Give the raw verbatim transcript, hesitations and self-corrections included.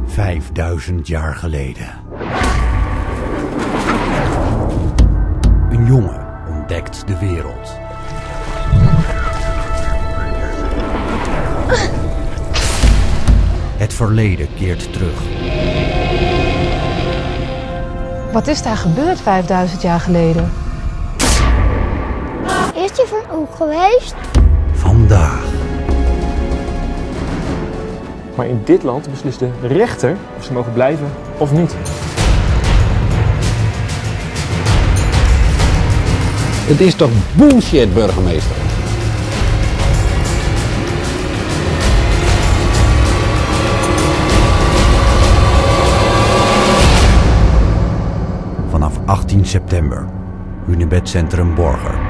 Vijfduizend jaar geleden. Een jongen ontdekt de wereld. Het verleden keert terug. Wat is daar gebeurd vijfduizend jaar geleden? Is je voor ook geweest? Vandaag. Maar in dit land beslist de rechter of ze mogen blijven of niet. Het is toch bullshit, burgemeester? Vanaf achttien september. Hunebed Centrum Borger.